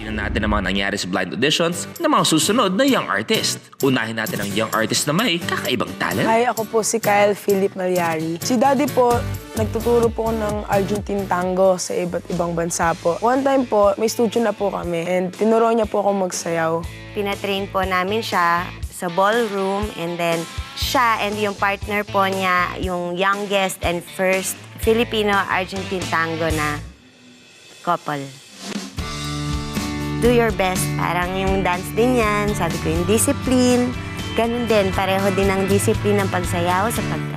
Tingnan natin ang mga nangyari sa blind auditions ng mga susunod na young artist. Unahin natin ang young artist na may kakaibang talent. Hi, ako po si Kyle Philip Malyari. Si Daddy po, nagtuturo po ng Argentine tango sa iba't ibang bansa po. One time po, may studio na po kami and tinuro niya po ako magsayaw. Pinatrain po namin siya sa ballroom and then siya and yung partner po niya, yung youngest and first Filipino-Argentine tango na couple. Do your best. Parang yung dance din yan. Sabi ko yung discipline. Ganun din. Pareho din ang discipline ng pagsayaw sa